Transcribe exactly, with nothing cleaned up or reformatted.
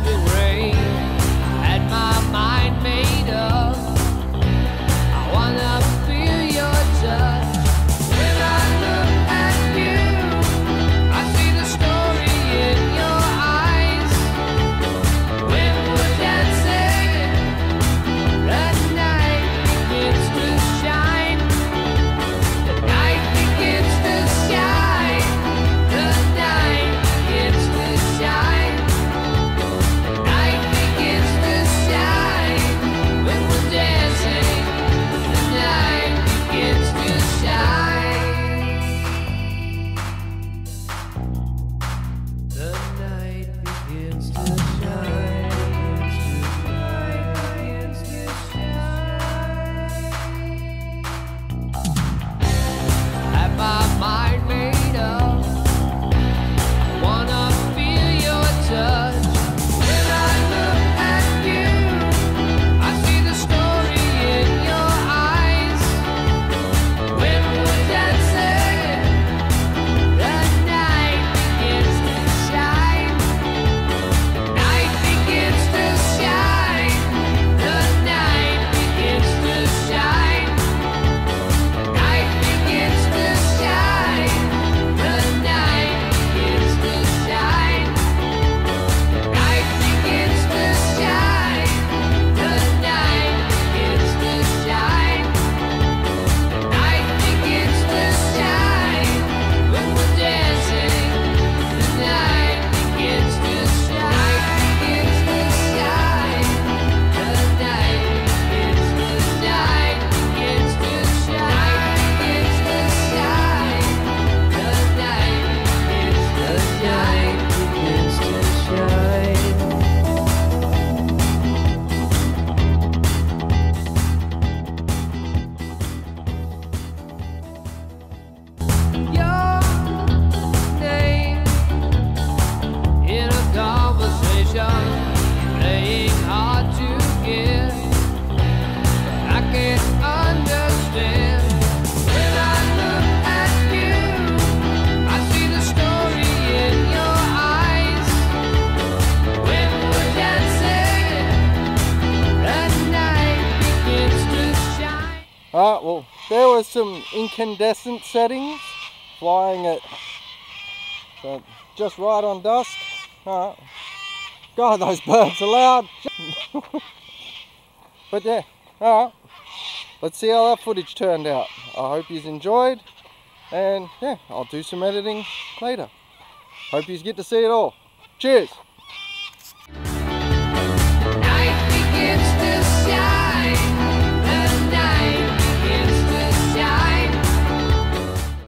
driving rain. I had my mind made up. I wanna feel your touch. When I look at you, I see the story in your eyes. When we're dancing, the night begins to shine. The night begins to shine. The night begins to shine. The night begins to shine. When we're dancing, the night begins to shine. The night begins to shine. Begins to shine. Have my mind made up. Wanna feel your touch. When I look at you, I see the story in your eyes. When we're dancing, the night begins to shine. Night begins to shine. The night begins to shine. Night begins to shine. The night begins to shine. Night begins to shine. The night begins to shine. Night begins to shine. When we're dancing, the night begins to shine. Begins to shine. The night begins to shine. Begins to shine. Begins to shine. The night begins to shine. Begins to shine. Your name in a conversation, playing hard to get. I can't understand. When I look at you, I see the story in your eyes. When we're dancing, the night begins to shine. Alright, well, there was some incandescent settings, flying at uh, just right on dusk. Alright. God, those birds are loud. But yeah, alright. Let's see how that footage turned out. I hope you enjoyed. And yeah, I'll do some editing later. Hope you get to see it all. Cheers!